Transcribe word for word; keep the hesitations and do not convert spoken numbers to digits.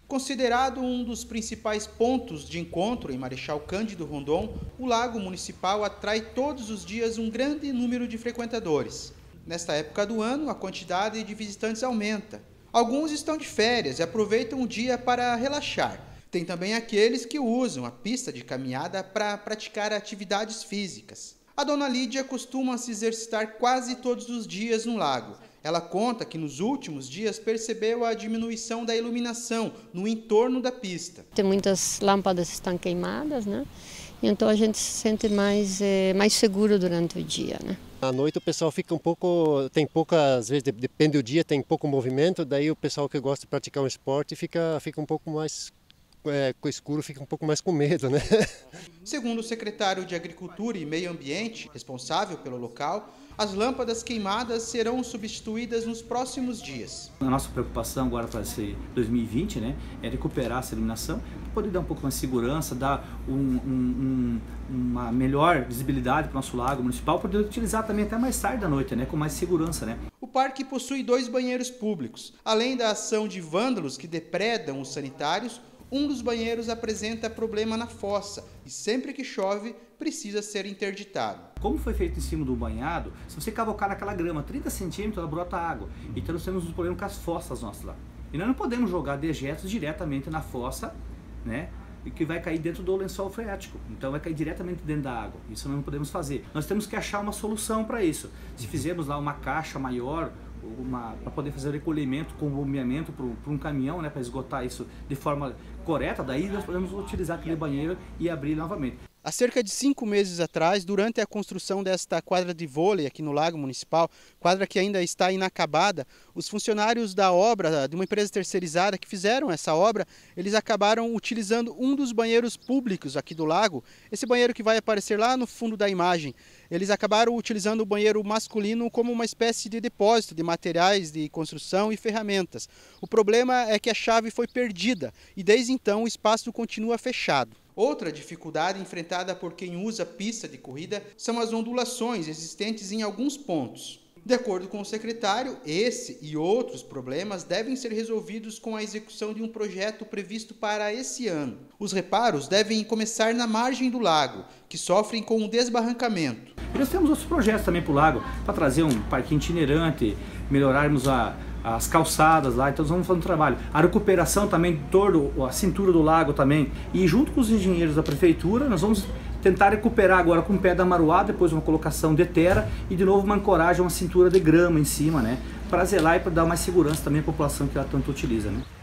Considerado um dos principais pontos de encontro em Marechal Cândido Rondon, o Lago Municipal atrai todos os dias um grande número de frequentadores. Nesta época do ano, a quantidade de visitantes aumenta. Alguns estão de férias e aproveitam o dia para relaxar. Tem também aqueles que usam a pista de caminhada para praticar atividades físicas. A dona Lídia costuma se exercitar quase todos os dias no lago. Ela conta que nos últimos dias percebeu a diminuição da iluminação no entorno da pista. Tem muitas lâmpadas que estão queimadas, né? Então a gente se sente mais, é, mais seguro durante o dia, né? À noite o pessoal fica um pouco, tem pouca, às vezes depende do dia, tem pouco movimento, daí o pessoal que gosta de praticar um esporte fica, fica um pouco mais é, com escuro, fica um pouco mais com medo, né? Segundo o secretário de Agricultura e Meio Ambiente, responsável pelo local, as lâmpadas queimadas serão substituídas nos próximos dias. A nossa preocupação agora para esse dois mil e vinte, né, é recuperar essa iluminação, para poder dar um pouco mais de segurança, dar um, um, um, uma melhor visibilidade para o nosso lago municipal, poder utilizar também até mais tarde da noite, né, com mais segurança, né. O parque possui dois banheiros públicos. Além da ação de vândalos que depredam os sanitários, um dos banheiros apresenta problema na fossa e sempre que chove precisa ser interditado. Como foi feito em cima do banhado, se você cavocar naquela grama trinta centímetros, ela brota água. Então nós temos um problema com as fossas nossas lá. E nós não podemos jogar dejetos diretamente na fossa, né? E que vai cair dentro do lençol freático. Então vai cair diretamente dentro da água. Isso nós não podemos fazer. Nós temos que achar uma solução para isso. Se fizermos lá uma caixa maior, para poder fazer o recolhimento com bombeamento para um caminhão, né, para esgotar isso de forma correta, daí nós podemos utilizar aquele banheiro e abrir novamente. Há cerca de cinco meses atrás, durante a construção desta quadra de vôlei aqui no Lago Municipal, quadra que ainda está inacabada, os funcionários da obra, de uma empresa terceirizada que fizeram essa obra, eles acabaram utilizando um dos banheiros públicos aqui do lago, esse banheiro que vai aparecer lá no fundo da imagem. Eles acabaram utilizando o banheiro masculino como uma espécie de depósito de materiais de construção e ferramentas. O problema é que a chave foi perdida e desde então o espaço continua fechado. Outra dificuldade enfrentada por quem usa pista de corrida são as ondulações existentes em alguns pontos. De acordo com o secretário, esse e outros problemas devem ser resolvidos com a execução de um projeto previsto para esse ano. Os reparos devem começar na margem do lago, que sofrem com o desbarrancamento. E nós temos outros projetos também para o lago, para trazer um parquinho itinerante, melhorarmos a as calçadas lá, então nós vamos fazer um trabalho. A recuperação também de toda a cintura do lago também, e junto com os engenheiros da prefeitura, nós vamos tentar recuperar agora com o pé da Maruá, depois uma colocação de terra e de novo uma ancoragem, uma cintura de grama em cima, né, para zelar e para dar mais segurança também à população que ela tanto utiliza, né.